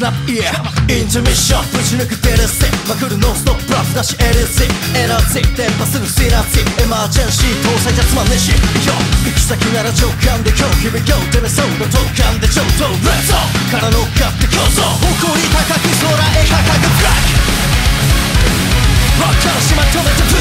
ナップイヤーインタミッションぶち抜くデレスまくるノンストップラップだし LC エナジー伝播するシナジーエマージェンシー搭載じゃつまんねえしよ行き先なら直感で今日日々今日出ねそうの同感で上等レッツオーから乗っかってこそ誇り高く空へ掲げフラッグバカの島止めて